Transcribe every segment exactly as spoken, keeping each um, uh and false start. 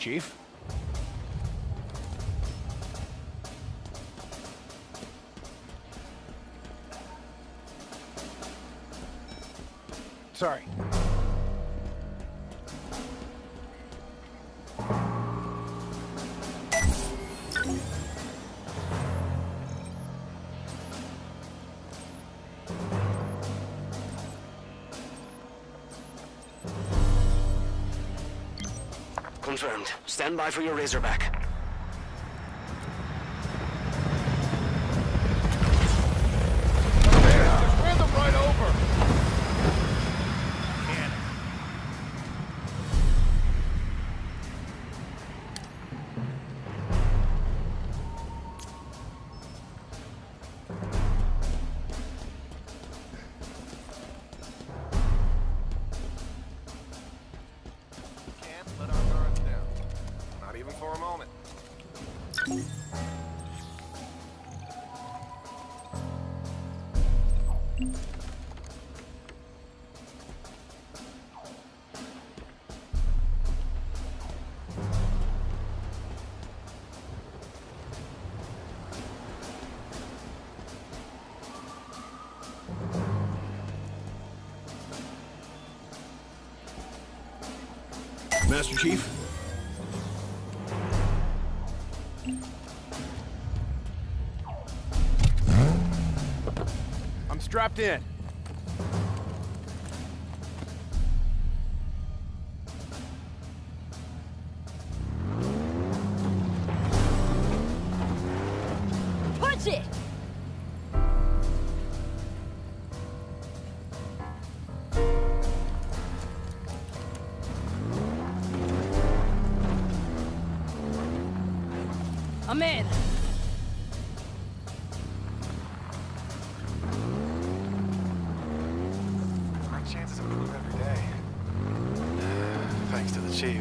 Chief. Sorry. Confirmed. Stand by for your Razorback. Just ran them right over. Can't let our guards down. Not even for a moment. Master Chief? I'm strapped in. Punch it! I'm in. My chances improve every day. Thanks to the chief.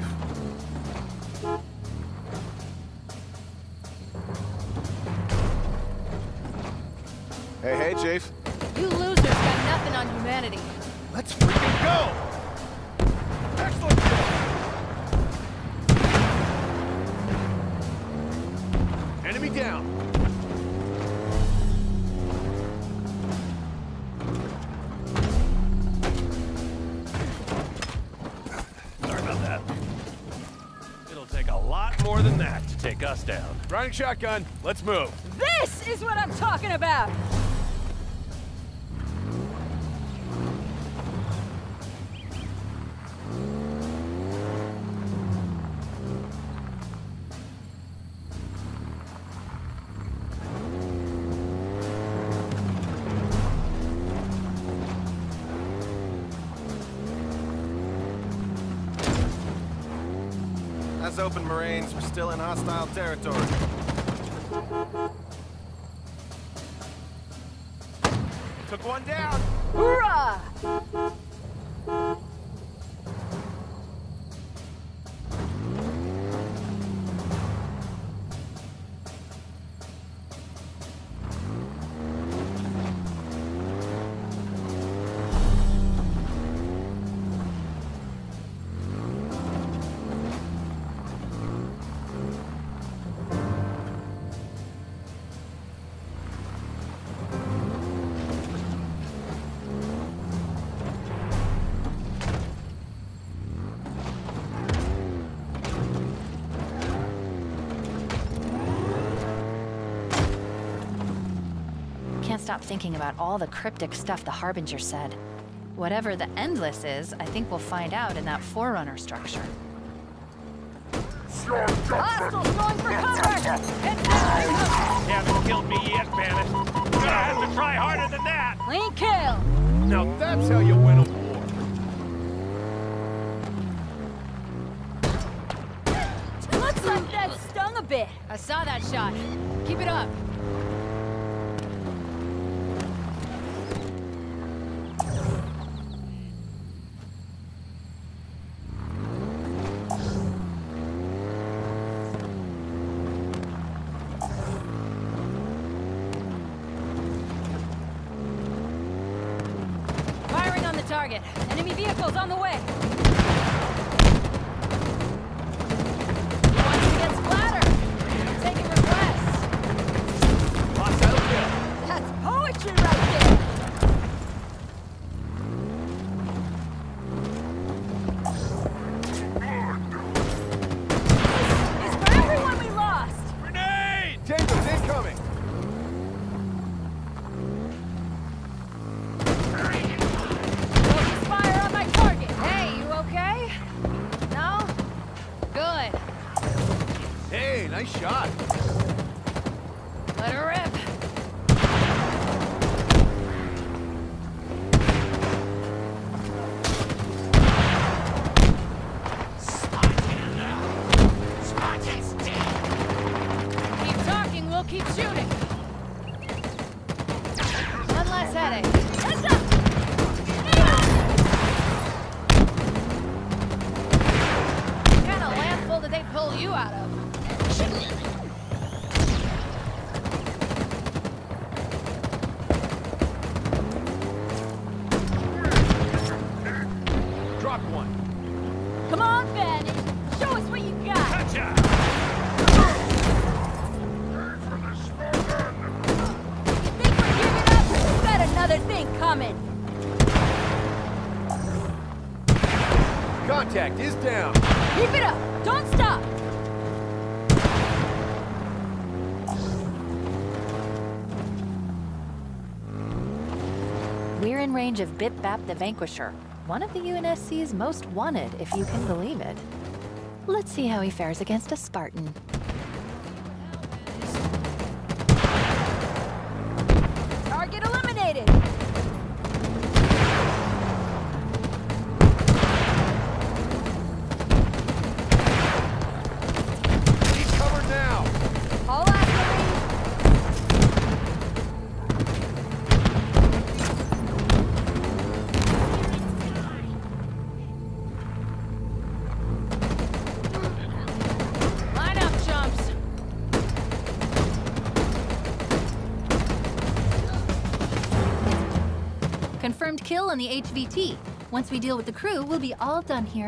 Hey, hey, Chief. You losers got nothing on humanity. Let's freaking go! Excellent job! Enemy down. Sorry about that. It'll take a lot more than that to take us down. Riding shotgun. Let's move. This is what I'm talking about! As open Marines, we're still in hostile territory. Took one down. Hoorah! Can't stop thinking about all the cryptic stuff the Harbinger said. Whatever the Endless is, I think we'll find out in that Forerunner structure. Hostiles going for cover! Head down! You haven't killed me yet, Bandit. You're gonna have to try harder than that. Clean kill! Now that's how you win a war. Looks like that stung a bit. I saw that shot. Keep it up. Firing on the target. Enemy vehicles on the way. Knock one. Come on, Bandit. Show us what you got. Gotcha! Think we're giving up? We got another thing coming. Contact is down. Keep it up. Don't stop. We're in range of Bip Bap the Vanquisher, one of the U N S C's most wanted, if you can believe it. Let's see how he fares against a Spartan. Target eliminated. He's covered now. All out, Marine. Line up, chumps. Confirmed kill on the H V T. Once we deal with the crew, we'll be all done here.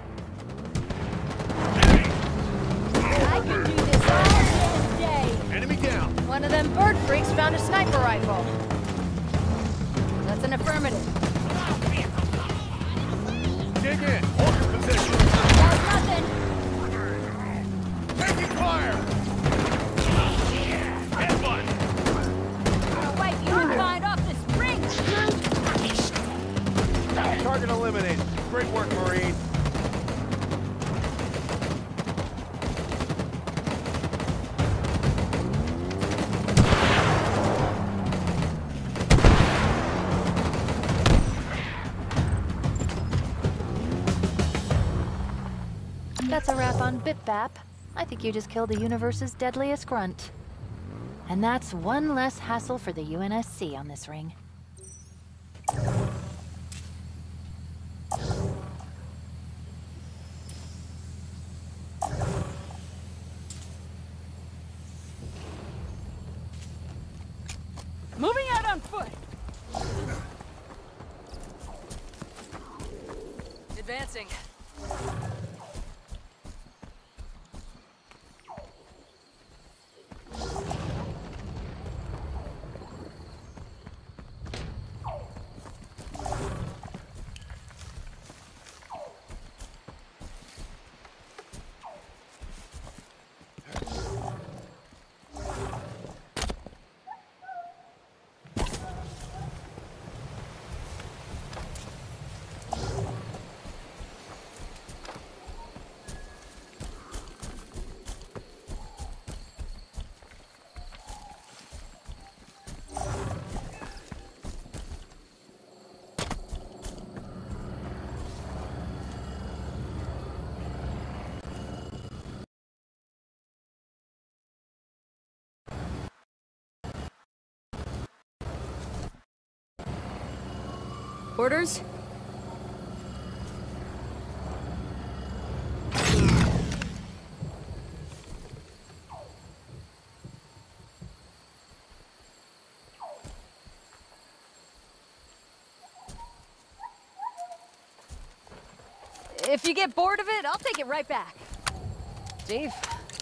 I can do this all damn day. Enemy down. One of them bird freaks found a sniper rifle. That's an affirmative. Dig in. Hold your position. That's nothing. Taking fire. Get one! Gonna wipe your mind off this ring. Target eliminated. Great work, Marine. That's a wrap on Bip Bap. I think you just killed the universe's deadliest grunt. And that's one less hassle for the U N S C on this ring. Moving out on foot. Advancing. Orders? If you get bored of it, I'll take it right back. Dave.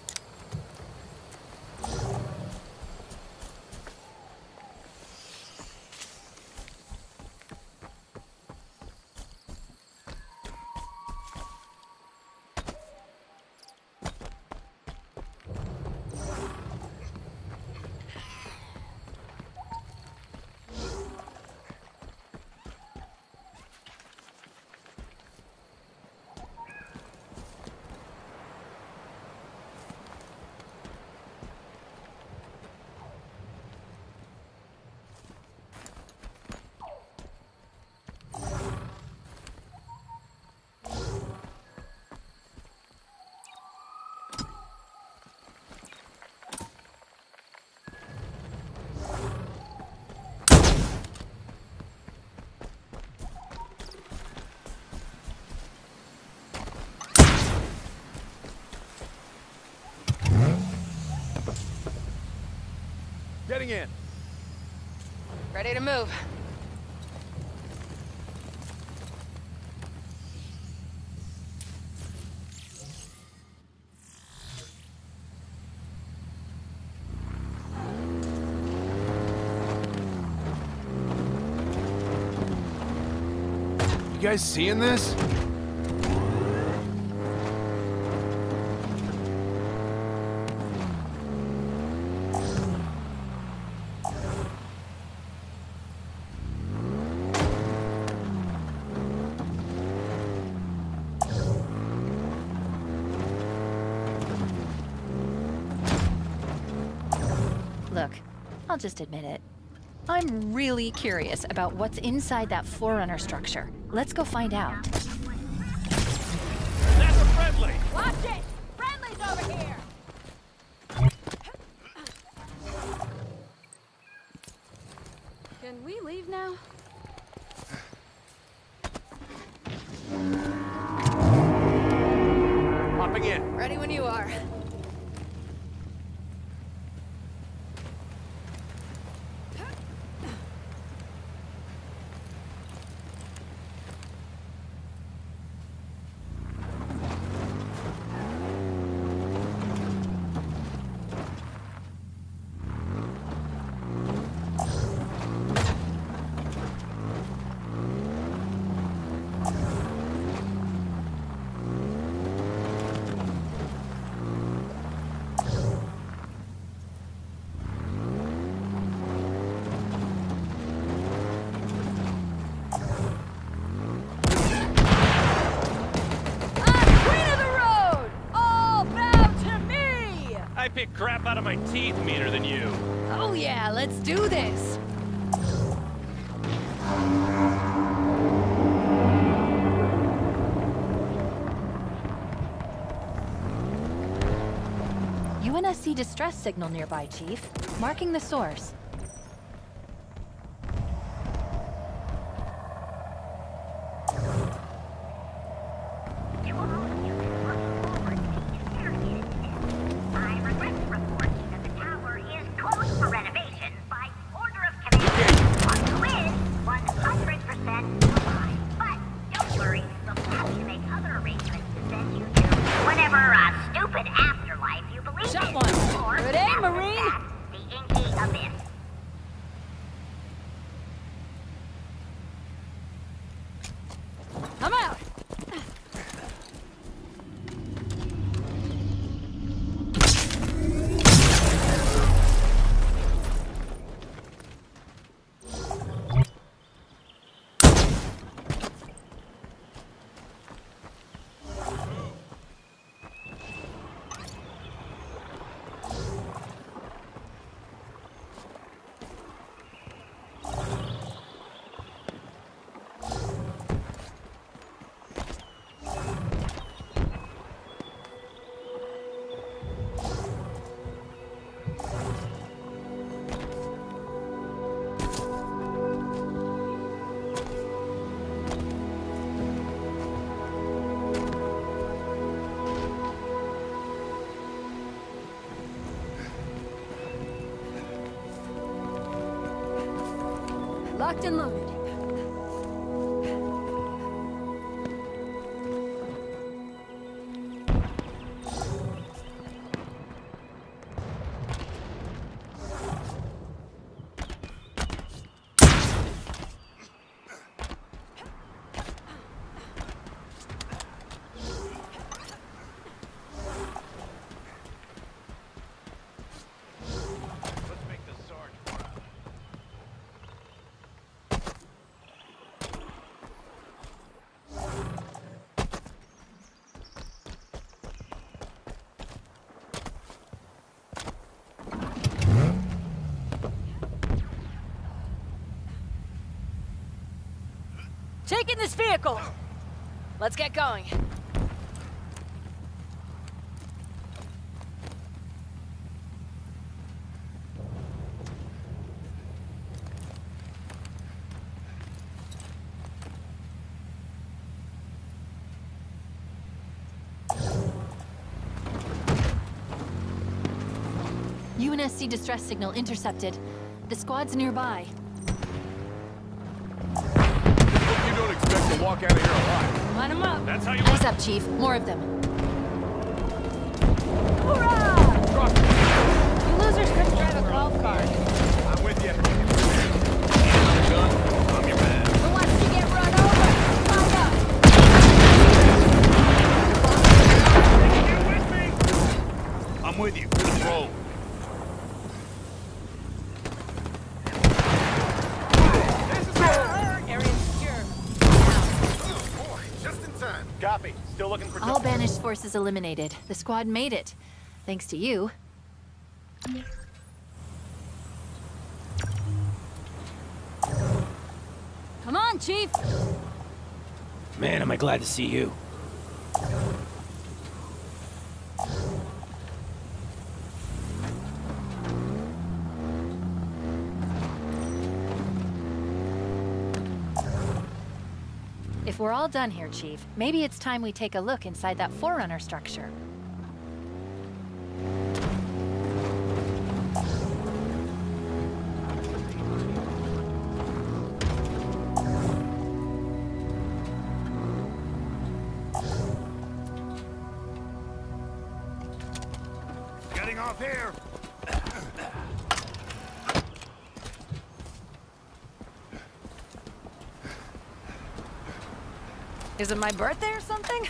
Getting in. Ready to move. You guys seeing this? Look, I'll just admit it. I'm really curious about what's inside that Forerunner structure. Let's go find out. That's a friendly! Watch it! Friendly's over here! Can we leave now? Popping in. Ready when you are. I pick crap out of my teeth meaner than you. Oh yeah, let's do this! U N S C distress signal nearby, Chief. Marking the source. I'm out! Locked and loaded. Let's make the Sarge proud. Taking this vehicle! Let's get going. U N S C distress signal intercepted. The squad's nearby. Hope you don't expect to walk out of here alive. Line them up. That's how you Eyes up, Chief. More of them. Hoorah! Drop it. You losers couldn't drive a golf cart. I'm with you. gun. I'm your man. Who wants to get run over? Find time. Copy. Still looking for... All banished forces eliminated. The squad made it. Thanks to you. Come on, Chief! Man, am I glad to see you. If we're all done here, Chief, maybe it's time we take a look inside that Forerunner structure. Getting off here! Is it my birthday or something?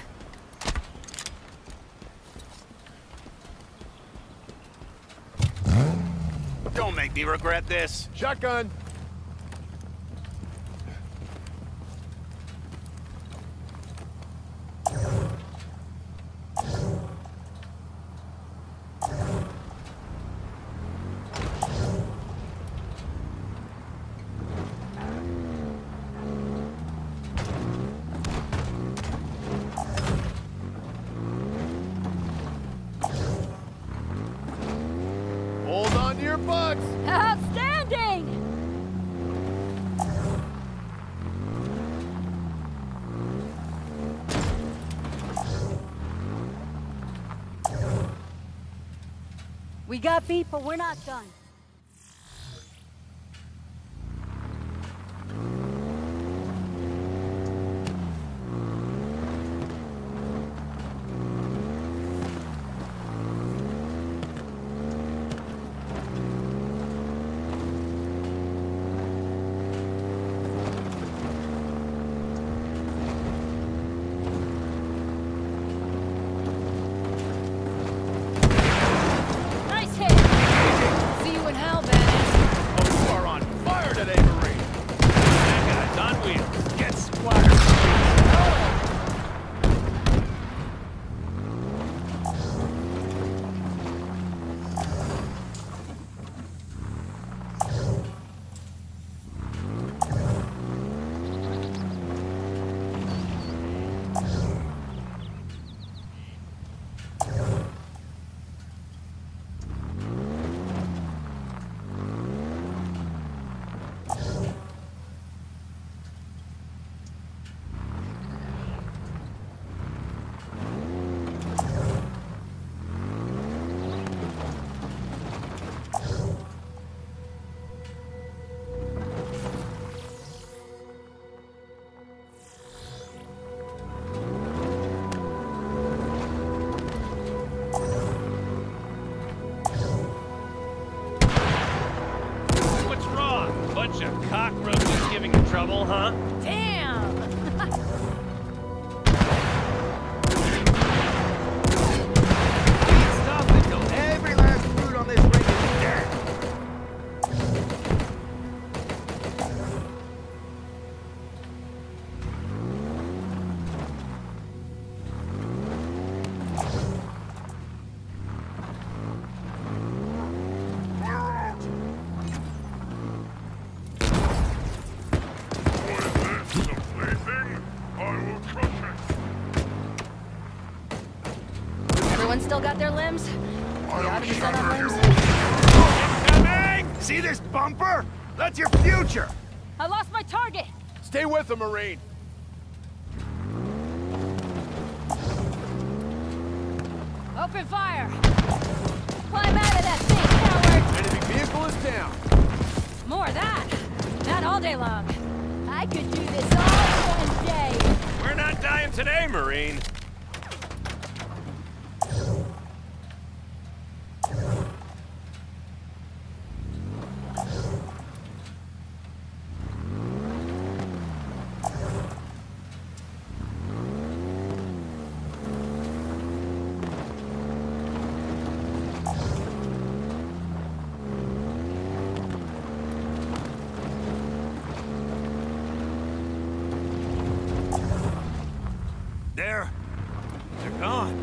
Don't make me regret this. Shotgun. Hold on to your butts. Outstanding! We got beat, but we're not done. Nice hit! See you in hell, Banished. Oh, you are on fire today, Marine. That guy's on wheels. Get splattered. What's wrong? Bunch of cockroaches giving you trouble, huh? Damn! Stop until every last fruit on this ring is dead. Everyone still got their limbs? The Optimus still have limbs? Coming! See this bumper? That's your future! I lost my target! Stay with him, Marine. Open fire! Climb out of that thing, coward! Enemy vehicle is down. More of that! Not all day long. I could do this all one day! We're not dying today, Marine. There. They're gone.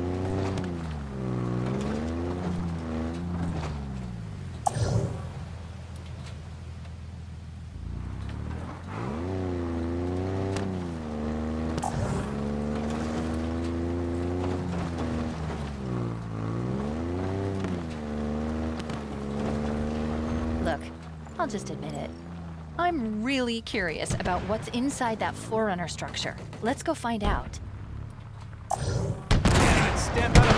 Look, I'll just admit it. I'm really curious about what's inside that Forerunner structure. Let's go find out. Step out of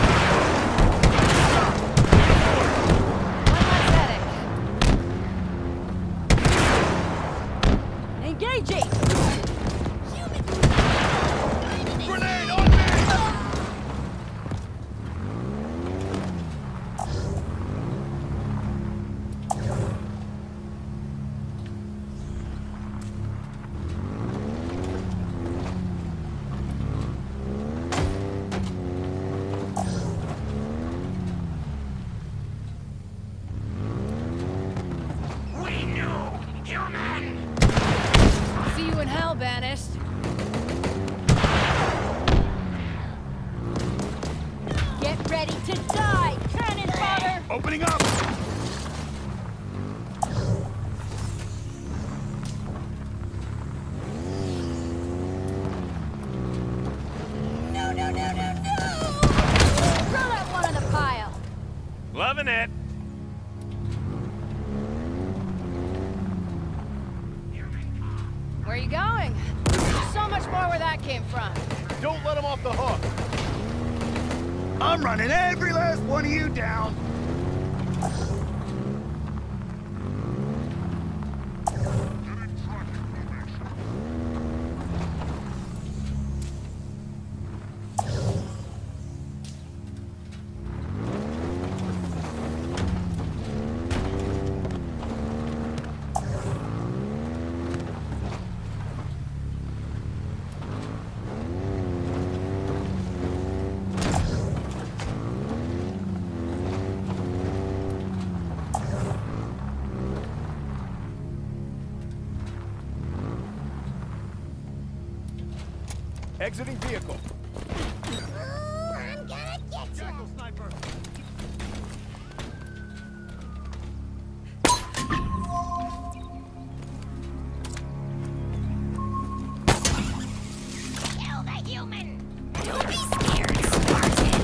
Engaging! Grenade on me! See you in hell, Banished. Get ready to die, cannon fodder! Opening up! No, no, no, no, no! Throw that one on the pile! Loving it. Where are you going? There's so much more where that came from. Don't let him off the hook. I'm running every last one of you down. Exiting vehicle. I'm gonna get you! Sniper. Kill the human! Don't be scared, Spartan!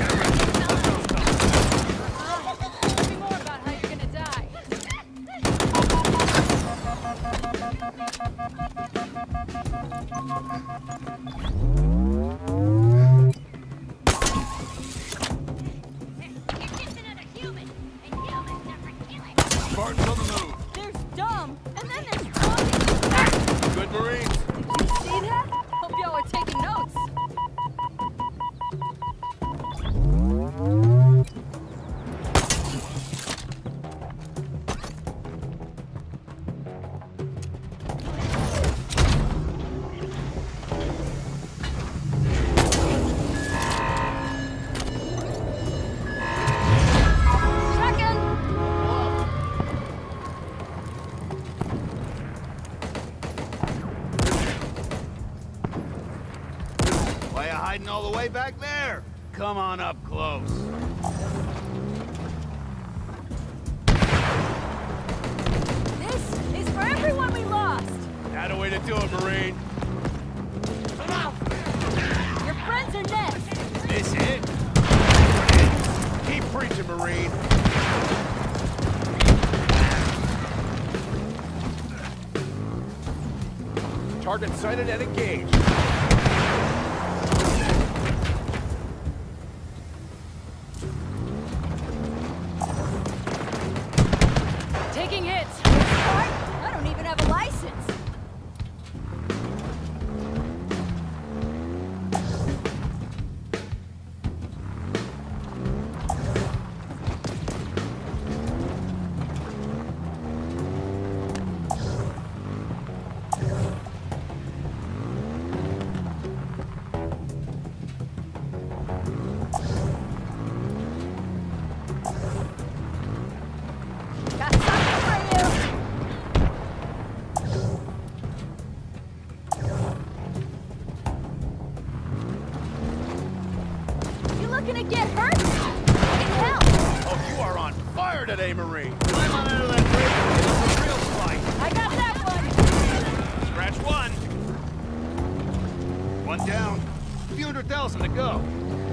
Tell me more about how you're gonna die. You're just another human, and humans are for killing. Spartans on the move. There's dumb, and then there's dumb. Good Marines. Did you see that? Hope y'all were taking notes. Second! Why you hiding all the way back there? Come on up close. This is for everyone we lost. That a way to do it, Marine. Your friends are next. This it? Keep preaching, Marine. Target sighted and engaged. Taking hits. What? I don't even have a license. looking to get hurt? Fucking hell! Oh, you are on fire today, Marine. Climb on out of that bridge and give us a real slice. I got that one! Scratch one. One down. A few hundred thousand to go.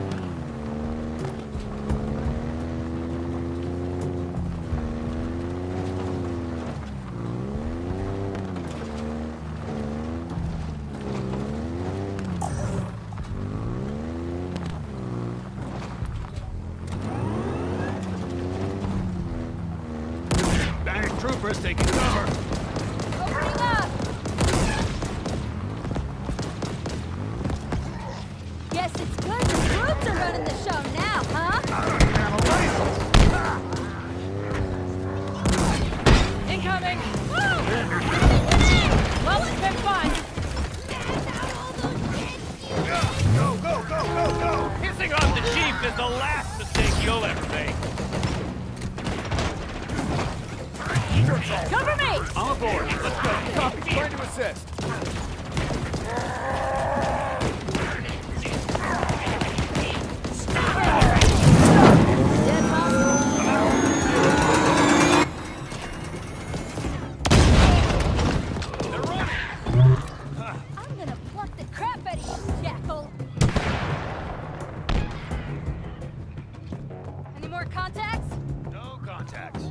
Spanish troopers taking cover. Opening up! Guess it's good the troops are running the show now, huh? I don't even have a license. Incoming! Woo! Well, it's been fun! Go, go, go, go, go! Pissing off the chief is the last mistake you'll ever make. Cover me! I'm aboard. Let's go. Copy. Trying to assist. Dead They're running. I'm gonna pluck the crap out of you, jackal! Any more contacts? No contacts.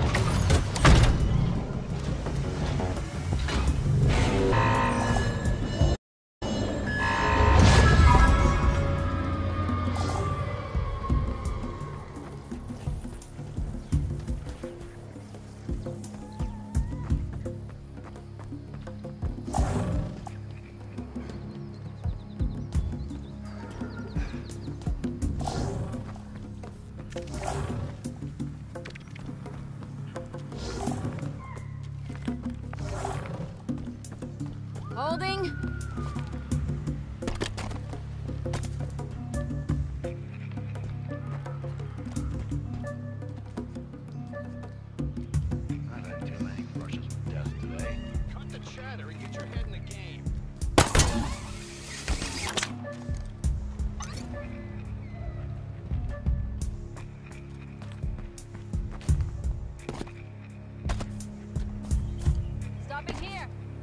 Holding. I've had too many brushes with death today. Cut the chatter and get your head in the game. Stopping here.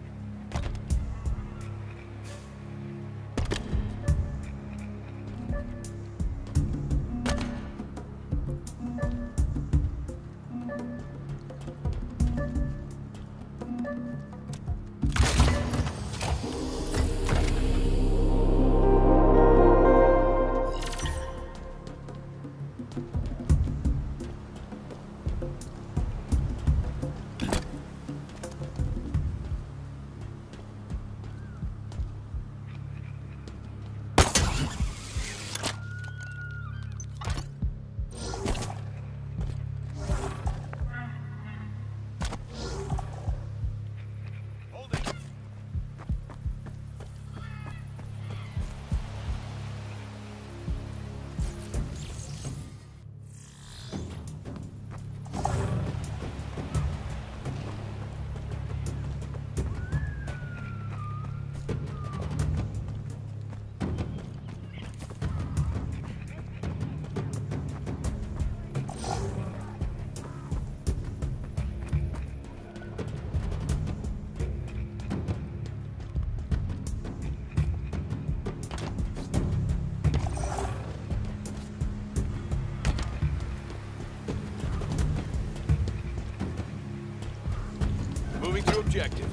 Moving to objective.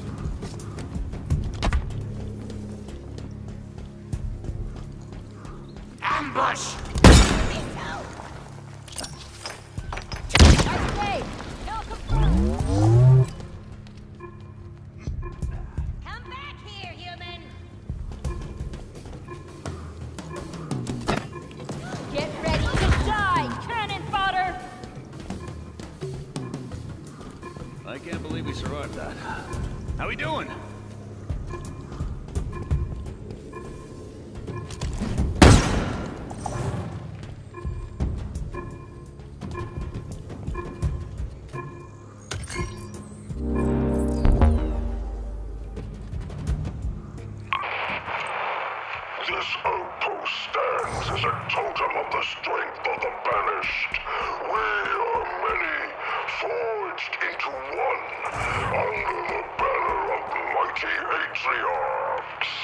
Ambush! Nice play. No, come Come back here, human. Get ready to die, cannon fodder. I can't believe we survived that. How we doing? You This outpost stands as a totem of the strength of the banished. We are many, forged into one, under the banner of mighty Atriarchs.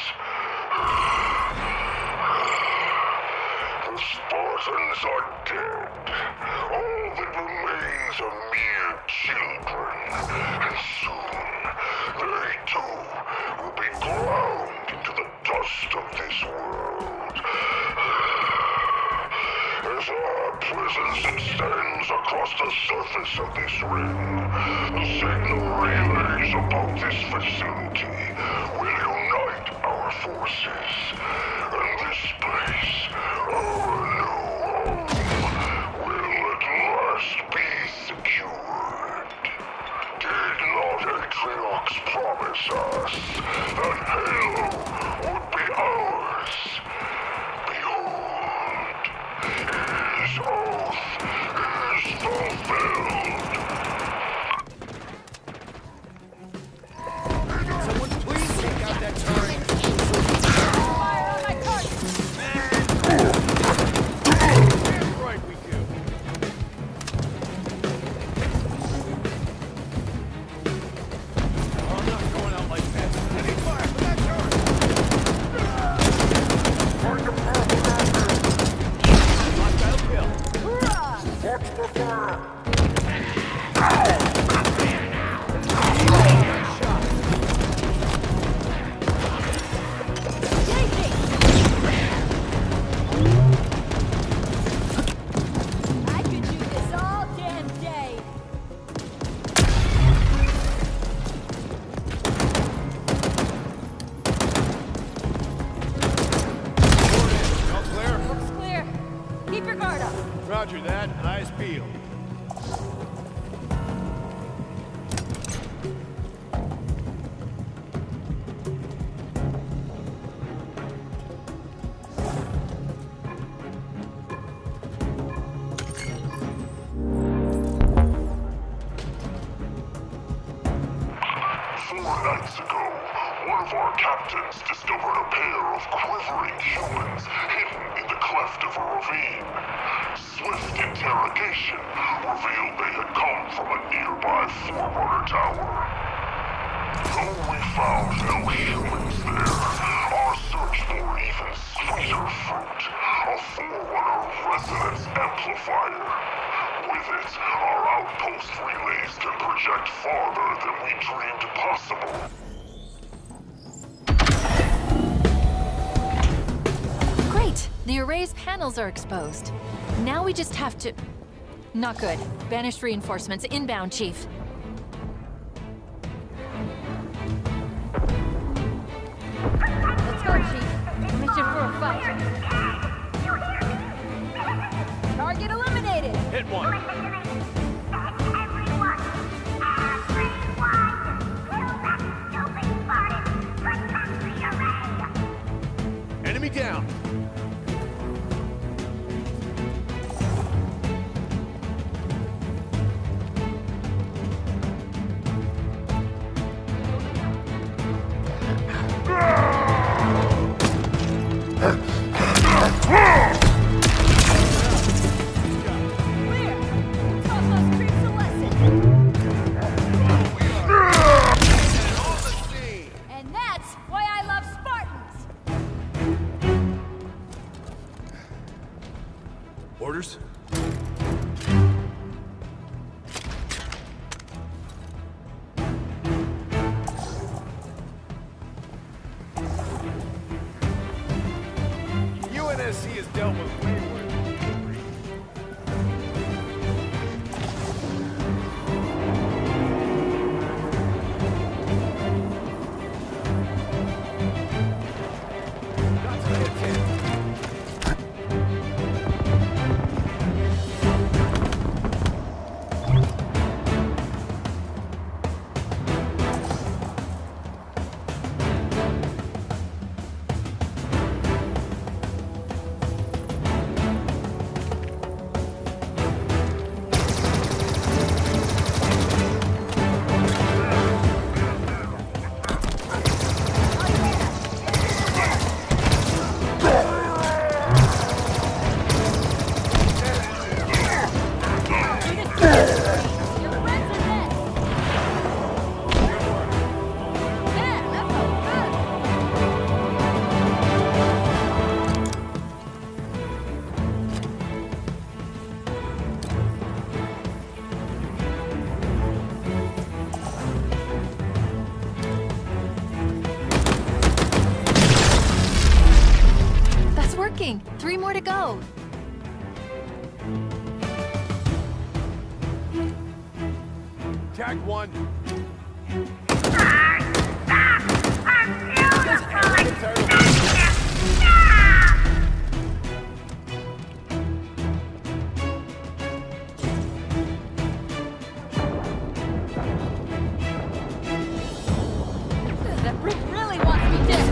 The Spartans are dead. All that remains are mere children. And soon, they too will be ground into the dust of this world. As our presence extends across the surface of this ring, the signal relays about this facility will unite our forces. And this place, our new home, will at last be secured. Did not Atriox promise us that Halo would be ours? Behold, his oath is fulfilled. Someone please take out that turret. Fire on my target! Damn right we do. I'm not going out like that. I need fire for that turret. Hostile kill. Hoorah! I could do this all damn day. All clear? Looks clear. Keep your guard up. Roger that. Eyes peeled. Four nights ago, one of our captains discovered a pair of quivering humans hidden in the cleft of a ravine. Swift interrogation revealed they had come from a nearby Forerunner tower. Though we found no humans there, our search bore even sweeter fruit. A Forerunner resonance amplifier. With it, our outpost relays can project farther than we dreamed possible. Great! The array's panels are exposed. Now we just have to... Not good. Banished reinforcements inbound, Chief. Let's go, Chief. Mission for a fight. Target eliminated. Hit one. Enemy down. Clear. Taught those creeps a lesson. And that's why I love Spartans. Orders? U N S C has dealt with way worse. Got to hit ten. thinking. Three more to go. Tag one. That brute really wants me dead.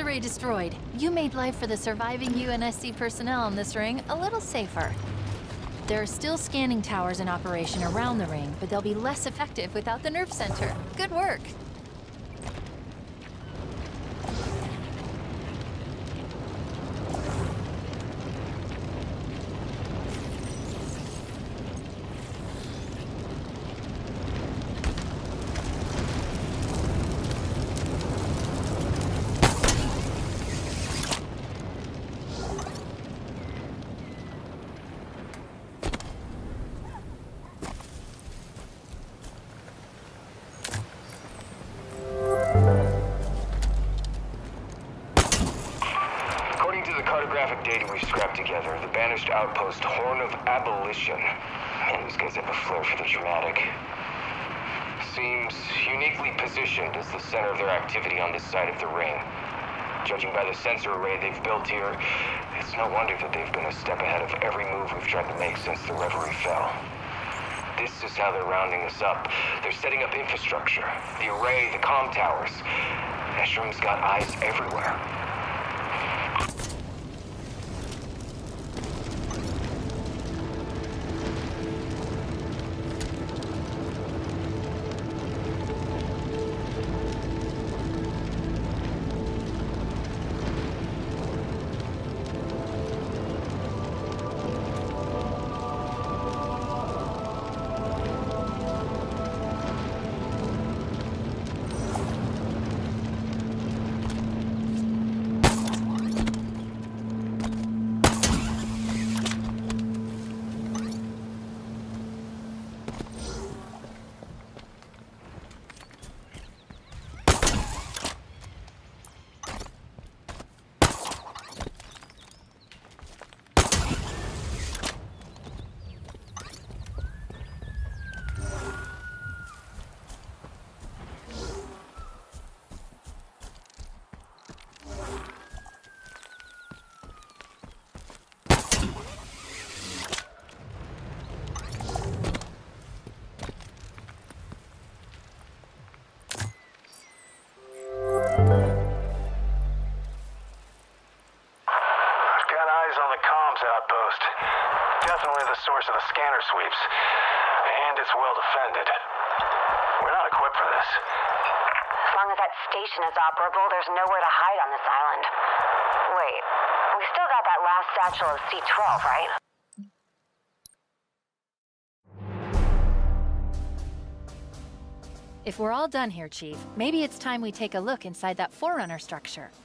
array destroyed. You made life for the surviving U N S C personnel on this ring a little safer. There are still scanning towers in operation around the ring, but they'll be less effective without the nerve center. Good work. Data we've scrapped together, the banished outpost Horn of Abolition. Man, these guys have a flair for the dramatic. Seems uniquely positioned as the center of their activity on this side of the ring. Judging by the sensor array they've built here, it's no wonder that they've been a step ahead of every move we've tried to make since the Reverie fell. This is how they're rounding us up. They're setting up infrastructure. The array, the comm towers. Escherum's got eyes everywhere. Outpost. Definitely the source of the scanner sweeps. And it's well defended. We're not equipped for this. As long as that station is operable, there's nowhere to hide on this island. Wait, we still got that last satchel of C twelve, right? If we're all done here, Chief, maybe it's time we take a look inside that Forerunner structure.